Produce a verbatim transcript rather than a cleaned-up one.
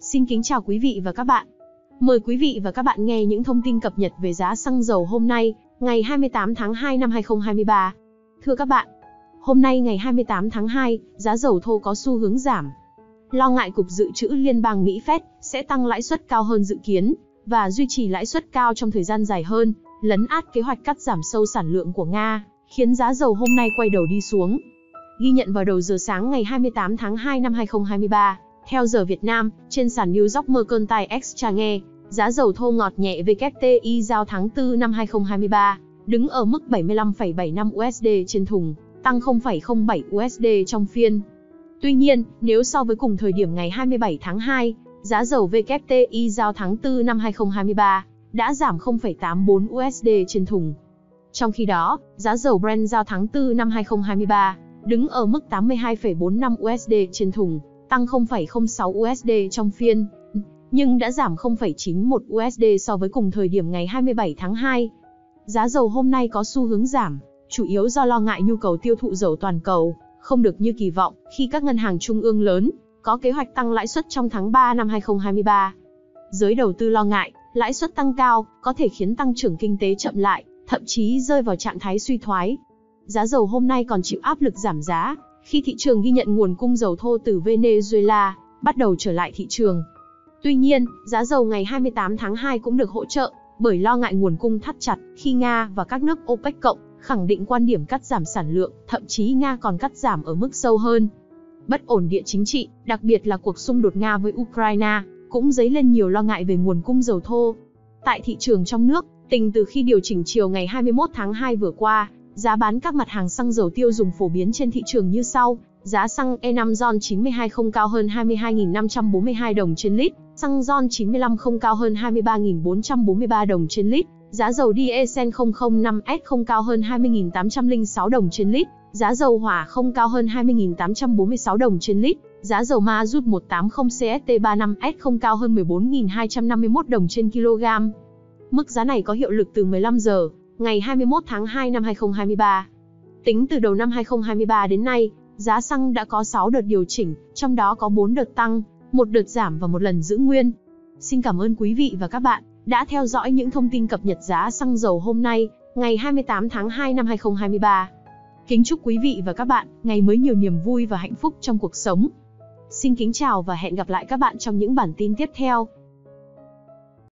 Xin kính chào quý vị và các bạn. Mời quý vị và các bạn nghe những thông tin cập nhật về giá xăng dầu hôm nay, ngày hai mươi tám tháng hai năm hai nghìn không trăm hai mươi ba. Thưa các bạn, hôm nay ngày hai mươi tám tháng hai, giá dầu thô có xu hướng giảm. Lo ngại Cục Dự trữ Liên bang Mỹ Fed sẽ tăng lãi suất cao hơn dự kiến và duy trì lãi suất cao trong thời gian dài hơn, lấn át kế hoạch cắt giảm sâu sản lượng của Nga, khiến giá dầu hôm nay quay đầu đi xuống. Ghi nhận vào đầu giờ sáng ngày hai mươi tám tháng hai năm hai nghìn không trăm hai mươi ba, theo giờ Việt Nam, trên sàn New York Mercantile Exchange, giá dầu thô ngọt nhẹ W T I giao tháng tư năm hai nghìn không trăm hai mươi ba, đứng ở mức bảy mươi lăm phẩy bảy lăm USD trên thùng, tăng không phẩy không bảy USD trong phiên. Tuy nhiên, nếu so với cùng thời điểm ngày hai mươi bảy tháng hai, giá dầu W T I giao tháng tư năm hai nghìn không trăm hai mươi ba đã giảm không phẩy tám bốn USD trên thùng. Trong khi đó, giá dầu Brent giao tháng tư năm hai nghìn không trăm hai mươi ba đứng ở mức tám mươi hai phẩy bốn lăm USD trên thùng, tăng không phẩy không sáu USD trong phiên, nhưng đã giảm không phẩy chín mốt USD so với cùng thời điểm ngày hai mươi bảy tháng hai. Giá dầu hôm nay có xu hướng giảm, chủ yếu do lo ngại nhu cầu tiêu thụ dầu toàn cầu không được như kỳ vọng khi các ngân hàng trung ương lớn có kế hoạch tăng lãi suất trong tháng ba năm hai nghìn không trăm hai mươi ba. Giới đầu tư lo ngại, lãi suất tăng cao có thể khiến tăng trưởng kinh tế chậm lại, thậm chí rơi vào trạng thái suy thoái. Giá dầu hôm nay còn chịu áp lực giảm giá khi thị trường ghi nhận nguồn cung dầu thô từ Venezuela bắt đầu trở lại thị trường. Tuy nhiên, giá dầu ngày hai mươi tám tháng hai cũng được hỗ trợ bởi lo ngại nguồn cung thắt chặt khi Nga và các nước OPEC cộng khẳng định quan điểm cắt giảm sản lượng, thậm chí Nga còn cắt giảm ở mức sâu hơn. Bất ổn địa chính trị, đặc biệt là cuộc xung đột Nga với Ukraine, cũng dấy lên nhiều lo ngại về nguồn cung dầu thô. Tại thị trường trong nước, tính từ khi điều chỉnh chiều ngày hai mươi mốt tháng hai vừa qua, giá bán các mặt hàng xăng dầu tiêu dùng phổ biến trên thị trường như sau. Giá xăng E năm RON chín mươi hai không cao hơn hai mươi hai nghìn năm trăm bốn mươi hai đồng trên lít, xăng RON chín mươi lăm không cao hơn hai mươi ba nghìn bốn trăm bốn mươi ba đồng trên lít, giá dầu Diesel không không năm S không cao hơn hai mươi nghìn tám trăm lẻ sáu đồng trên lít, giá dầu hỏa không cao hơn hai mươi nghìn tám trăm bốn mươi sáu đồng trên lít, giá dầu ma rút một tám không C S T ba mươi lăm S không cao hơn mười bốn nghìn hai trăm năm mươi mốt đồng trên kg. Mức giá này có hiệu lực từ mười lăm giờ, ngày hai mươi mốt tháng hai năm hai nghìn không trăm hai mươi ba. Tính từ đầu năm hai nghìn không trăm hai mươi ba đến nay, giá xăng đã có sáu đợt điều chỉnh, trong đó có bốn đợt tăng, một đợt giảm và một lần giữ nguyên. Xin cảm ơn quý vị và các bạn đã theo dõi những thông tin cập nhật giá xăng dầu hôm nay, ngày hai mươi tám tháng hai năm hai nghìn không trăm hai mươi ba. Kính chúc quý vị và các bạn ngày mới nhiều niềm vui và hạnh phúc trong cuộc sống. Xin kính chào và hẹn gặp lại các bạn trong những bản tin tiếp theo.